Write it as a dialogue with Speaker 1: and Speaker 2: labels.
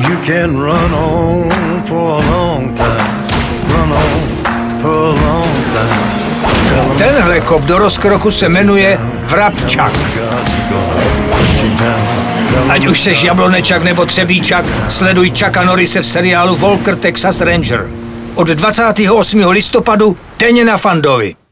Speaker 1: You can run on for a long time. Run on for a long time.
Speaker 2: Tenhle kop do rozkroku se jmenuje vrabčak. Ať už seš jablonečak nebo třebíčak, sleduj Chucka Norrise v seriálu Walker Texas Ranger. Od 28. listopadu denně na Fandovi.